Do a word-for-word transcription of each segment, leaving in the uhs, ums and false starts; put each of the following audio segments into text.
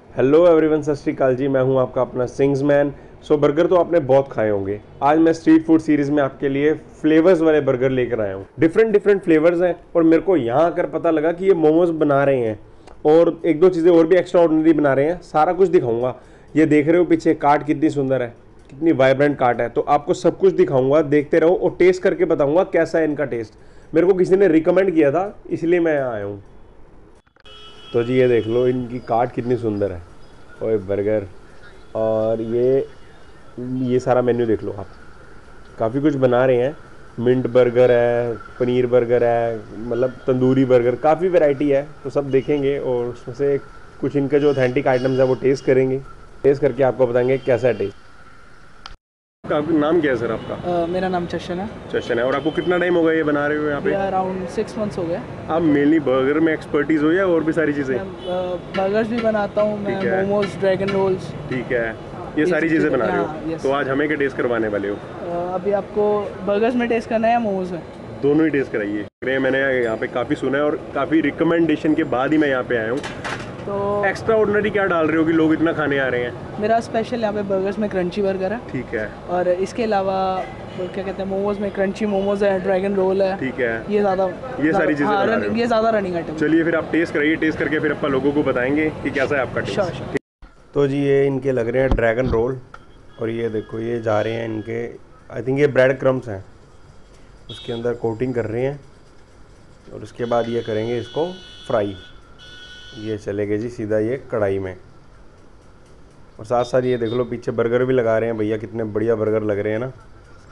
Hello everyone, सत श्री अकाल जी। मैं हूं आपका अपना सिंग्स मैन। सो बर्गर तो आपने बहुत खाए होंगे। आज मैं स्ट्रीट फूड सीरीज़ में आपके लिए फ्लेवर्स वाले बर्गर लेकर आया हूं। डिफरेंट डिफरेंट फ्लेवर्स हैं और मेरे को यहां आकर पता लगा कि ये मोमोज बना रहे हैं और एक दो चीज़ें और भी एक्स्ट्रा ऑर्डिनरी बना रहे हैं। सारा कुछ दिखाऊंगा। ये देख रहे हो पीछे कार्ट कितनी सुंदर है, कितनी वाइब्रेंट कार्ट है। तो आपको सब कुछ दिखाऊंगा, देखते रहो और टेस्ट करके बताऊंगा कैसा है इनका टेस्ट। मेरे को किसी ने रिकमेंड किया था, इसलिए मैं यहाँ आया हूँ। तो जी ये देख लो इनकी कार्ट कितनी सुंदर है। ओए बर्गर। और ये ये सारा मेन्यू देख लो आप। काफ़ी कुछ बना रहे हैं। मिंट बर्गर है, पनीर बर्गर है, मतलब तंदूरी बर्गर, काफ़ी वैरायटी है। तो सब देखेंगे और उसमें से कुछ इनके जो ऑथेंटिक आइटम्स है वो टेस्ट करेंगे। टेस्ट करके आपको बताएंगे कैसा है टेस्ट। आपका नाम क्या है सर आपका? अ, मेरा नाम चशन है। चशन है। और आपको कितना टाइम हो गया ये बना रहे हो यहाँ पे? अराउंड सिक्स मंथ्स हो गए। आप मेनली बर्गर में एक्सपर्टीज हो या और भी सारी चीज़ें? मैं बर्गर्स भी बनाता हूँ, मैं ठीक है। Momos, dragon rolls. ठीक है, ये ये सारी सब चीज़ें चीज़ें, बना रहे हाँ, हो। yes। तो आज हमें क्या टेस्ट करवाने वाले हो? अभी आपको बर्गर्स में टेस्ट करना है या मोमोज में? दोनों ही टेस्ट कराइए। अरे मैंने यहाँ पे काफ़ी सुना है और काफ़ी रिकमेंडेशन के बाद ही मैं यहाँ पे आया हूँ। तो एक्स्ट्रा ऑर्डिनरी क्या डाल रहे हो कि लोग इतना खाने आ रहे हैं? मेरा स्पेशल यहाँ पे बर्गर्स में क्रंची बर्गर है। ठीक है। और इसके अलावा वो क्या कहते हैं, मोमोज में क्रंची मोमोज है, ड्रैगन रोल है। ठीक है। ये ज़्यादा ये सारी चीज़ें हाँ, बना रन, रहे हो। ये ज़्यादा रनिंग आइटम। चलिए फिर आप टेस्ट कराइए। टेस्ट करके फिर अपन लोगों को बताएंगे कि कैसा है आपका श्योर टेस्ट। श्योर। तो जी ये इनके लग रहे हैं ड्रैगन रोल। और ये देखो ये जा रहे हैं इनके, आई थिंक ये ब्रेड क्रम्स हैं, उसके अंदर कोटिंग कर रहे हैं और उसके बाद ये करेंगे इसको फ्राई। ये चलेगा जी सीधा ये कढ़ाई में। और साथ साथ ये देख लो पीछे बर्गर भी लगा रहे हैं भैया, कितने बढ़िया बर्गर लग रहे हैं ना।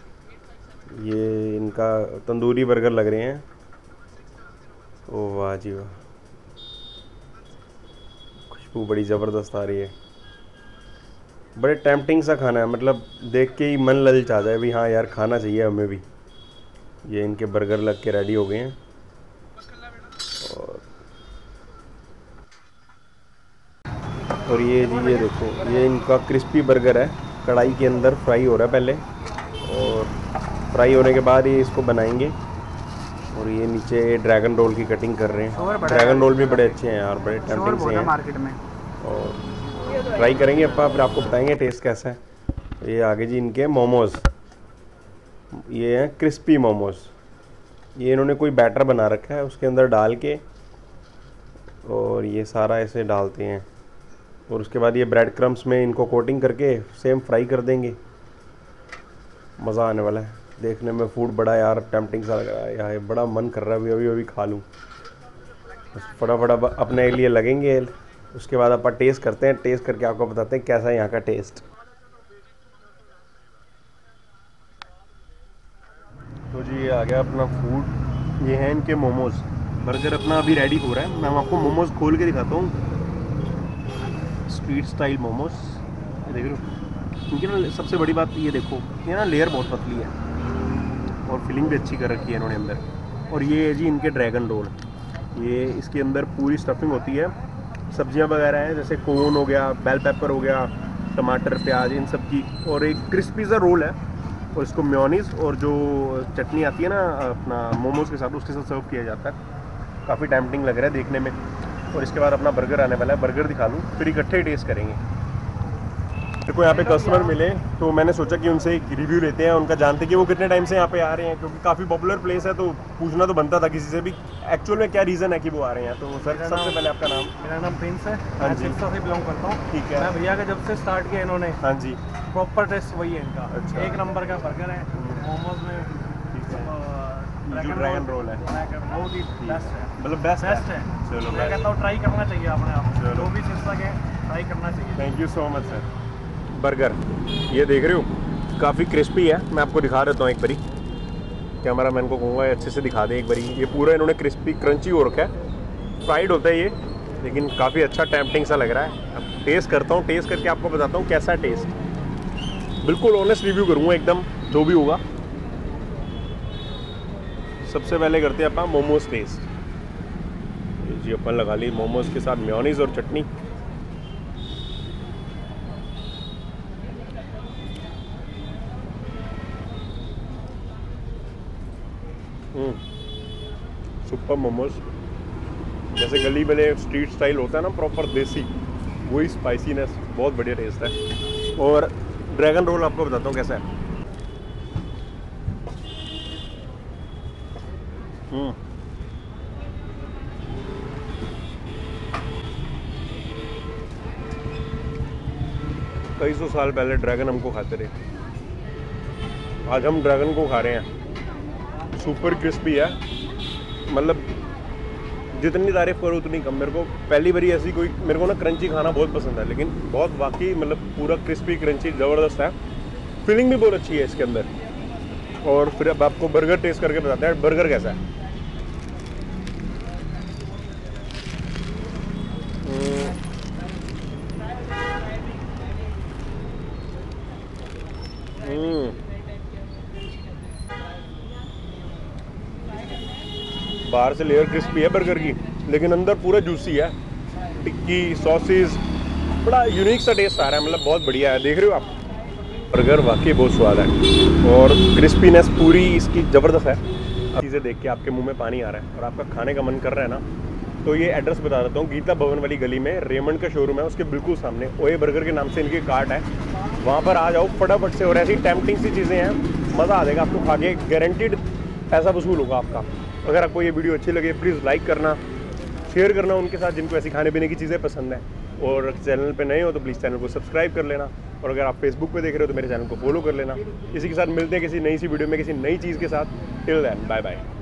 ये इनका तंदूरी बर्गर लग रहे हैं। ओ वाह जी वाह, खुशबू बड़ी ज़बरदस्त आ रही है। बड़े टेम्पटिंग सा खाना है, मतलब देख के ही मन ललचा जाए भी हाँ यार खाना चाहिए हमें भी। ये इनके बर्गर लग के रेडी हो गए हैं। और और ये जी ये देखो ये इनका क्रिस्पी बर्गर है, कढ़ाई के अंदर फ्राई हो रहा है पहले। और फ्राई होने के बाद ये इसको बनाएंगे। और ये नीचे ड्रैगन रोल की कटिंग कर रहे हैं। ड्रैगन रोल भी बड़े अच्छे हैं यार, बड़े टेम्पटिंग से हैं मार्केट में। और ट्राई करेंगे अपा, फिर आपको बताएंगे टेस्ट कैसा है। ये आगे जी इनके मोमोज़, ये हैं क्रिस्पी मोमोज़। ये इन्होंने कोई बैटर बना रखा है उसके अंदर डाल के, और ये सारा ऐसे डालते हैं। और उसके बाद ये ब्रेड क्रम्स में इनको कोटिंग करके सेम फ्राई कर देंगे। मज़ा आने वाला है देखने में। फूड बड़ा यार टेम्पटिंग सा लग रहा है यार, बड़ा मन कर रहा है अभी अभी अभी खा लूँ। फटाफट अब अपने लिए लगेंगे, उसके बाद अपन टेस्ट करते हैं। टेस्ट करके आपको बताते हैं कैसा है यहाँ का टेस्ट। तो जी ये आ गया अपना फूड। ये है इनके मोमोज। बर्गर अपना अभी रेडी हो रहा है। मैं आपको मोमोज खोल के दिखाता हूँ। स्ट्रीट स्टाइल मोमोज, ये देख लो। इनकी ना सबसे बड़ी बात ये देखो, ये ना लेयर बहुत पतली है और फिलिंग भी अच्छी कर रखी है इन्होंने अंदर। और ये है जी इनके ड्रैगन रोल। ये इसके अंदर पूरी स्टफिंग होती है, सब्जियां वगैरह हैं जैसे कोन हो गया, बेल पेपर हो गया, टमाटर, प्याज, इन सब की। और एक क्रिस्पी सा रोल है और इसको मेयोनीज और जो चटनी आती है ना अपना मोमोज के साथ, उसके साथ सर्व किया जाता है। काफ़ी टेम्पटिंग लग रहा है देखने में। और इसके बाद अपना बर्गर आने वाला है, बर्गर दिखा लूँ फिर इकट्ठे टेस्ट करेंगे। देखो यहाँ पे कस्टमर मिले तो मैंने सोचा कि उनसे एक रिव्यू लेते हैं, उनका जानते कि वो कितने टाइम से यहाँ पे आ रहे हैं, क्योंकि काफ़ी पॉपुलर प्लेस है। तो पूछना तो बनता था किसी से भी एक्चुअल में क्या रीज़न है कि वो आ रहे हैं। तो सर सबसे पहले आपका नाम? मेरा नाम प्रिंस है। हाँ मैं जी। सिक्सा से बिलोंग करता हूँ। ठीक है। मैं भैया का जब से स्टार्ट किया इन्होंने, हाँ जी। प्रॉपर टेस्ट वही है इनका। अच्छा। एक नंबर का बर्गर है। मोमोज में ठीक है। अ, जो ड्रैगन रोल है बहुत ही बेस्ट है, मतलब बेस्ट बेस्ट है। चलो मैं कहता हूँ ट्राई करना चाहिए अपने आप, चलो। जो भी सिक्सा के ट्राई करना चाहिए। Thank you so much sir. Burger ये देख रहे हो काफ़ी क्रिस्पी है। मैं आपको दिखा देता हूँ एक बारी। कैमरा मैन को कहूँगा अच्छे से दिखा दें एक बारी। ये पूरा इन्होंने क्रिस्पी क्रंची हो रखा है। फ्राइड होता है ये, लेकिन काफ़ी अच्छा टेम्पटिंग सा लग रहा है। अब टेस्ट करता हूँ, टेस्ट करके आपको बताता हूँ कैसा है टेस्ट। बिल्कुल ऑनेस्ट रिव्यू करूँगा एकदम, जो भी होगा। सबसे पहले करते हैं अपन मोमोज टेस्ट। जी अपन लगा ली मोमोज के साथ मेयोनीज और चटनी। सुपर मोमोज, जैसे गली वाले स्ट्रीट स्टाइल होता है ना, प्रॉपर देसी, वही स्पाइसीनेस, बहुत बढ़िया टेस्ट है। और ड्रैगन रोल आपको बताता हूँ कैसा है। हम्म कई सौ साल पहले ड्रैगन हमको खाते रहे, आज हम ड्रैगन को खा रहे हैं। सुपर क्रिस्पी है, मतलब जितनी तारीफ करो उतनी कम। मेरे को पहली बारी ऐसी कोई, मेरे को ना क्रंची खाना बहुत पसंद है, लेकिन बहुत वाकई मतलब पूरा क्रिस्पी क्रंची ज़बरदस्त है। फीलिंग भी बहुत अच्छी है इसके अंदर। और फिर अब आपको बर्गर टेस्ट करके बताते हैं बर्गर कैसा है। हम्म बाहर से लेयर क्रिस्पी है बर्गर की, लेकिन अंदर पूरा जूसी है। टिक्की सॉसेस, बड़ा यूनिक सा टेस्ट आ रहा है, मतलब बहुत बढ़िया है। देख रहे हो आप, बर्गर वाकई बहुत स्वाद है और क्रिस्पीनेस पूरी इसकी ज़बरदस्त है। चीज़ें देख के आपके मुंह में पानी आ रहा है और आपका खाने का मन कर रहा है ना, तो ये एड्रेस बता देता हूँ। गीता भवन वाली गली में रेमंड का शोरूम है, उसके बिल्कुल सामने ओए बर्गर के नाम से इनकी कार्ट है, वहाँ पर आ जाओ फटाफट से। और ऐसी टेम्पटिंग सी चीज़ें हैं, मज़ा आ जाएगा आपको खा के, गारंटीड पैसा वसूल होगा आपका। अगर आपको ये वीडियो अच्छी लगे प्लीज़ लाइक करना, शेयर करना उनके साथ जिनको ऐसी खाने पीने की चीज़ें पसंद है। और चैनल पे नए हो तो प्लीज़ चैनल को सब्सक्राइब कर लेना। और अगर आप फेसबुक पे देख रहे हो तो मेरे चैनल को फॉलो कर लेना। इसी के साथ मिलते हैं किसी नई सी वीडियो में किसी नई चीज़ के साथ। Till then bye bye.